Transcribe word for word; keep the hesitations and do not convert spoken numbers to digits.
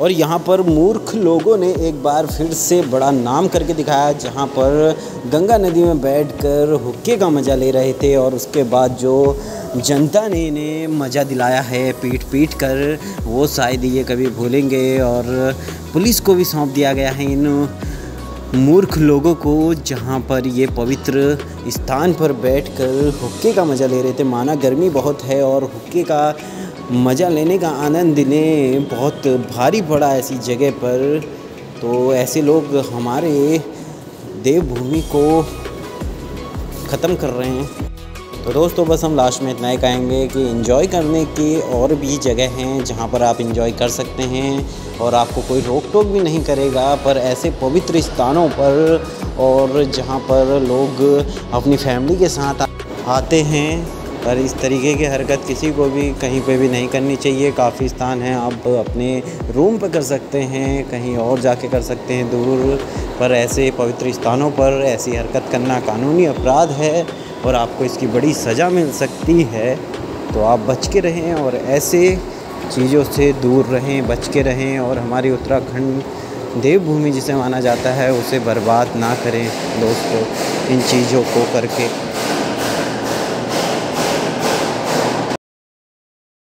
और यहाँ पर मूर्ख लोगों ने एक बार फिर से बड़ा नाम करके दिखाया, जहाँ पर गंगा नदी में बैठकर हुक्के का मज़ा ले रहे थे और उसके बाद जो जनता ने इन्हें मज़ा दिलाया है पीट पीट कर, वो शायद ये कभी भूलेंगे। और पुलिस को भी सौंप दिया गया है इन मूर्ख लोगों को, जहाँ पर ये पवित्र स्थान पर बैठकर हुक्के का मज़ा ले रहे थे। माना गर्मी बहुत है और हुक्के का मज़ा लेने का आनंद इन्हें बहुत भारी पड़ा ऐसी जगह पर। तो ऐसे लोग हमारे देवभूमि को ख़त्म कर रहे हैं। तो दोस्तों बस हम लास्ट में इतना ही कहेंगे कि एंजॉय करने की और भी जगह हैं जहां पर आप एंजॉय कर सकते हैं और आपको कोई रोक टोक भी नहीं करेगा। पर ऐसे पवित्र स्थानों पर और जहां पर लोग अपनी फैमिली के साथ आते हैं, पर इस तरीके की हरकत किसी को भी कहीं पे भी नहीं करनी चाहिए। काफ़ी स्थान हैं, आप अपने रूम पर कर सकते हैं, कहीं और जाके कर सकते हैं दूर, पर ऐसे पवित्र स्थानों पर ऐसी हरकत करना कानूनी अपराध है और आपको इसकी बड़ी सज़ा मिल सकती है। तो आप बच के रहें और ऐसे चीज़ों से दूर रहें, बच के रहें और हमारी उत्तराखंड देवभूमि जिसे माना जाता है उसे बर्बाद ना करें दोस्तों इन चीज़ों को करके।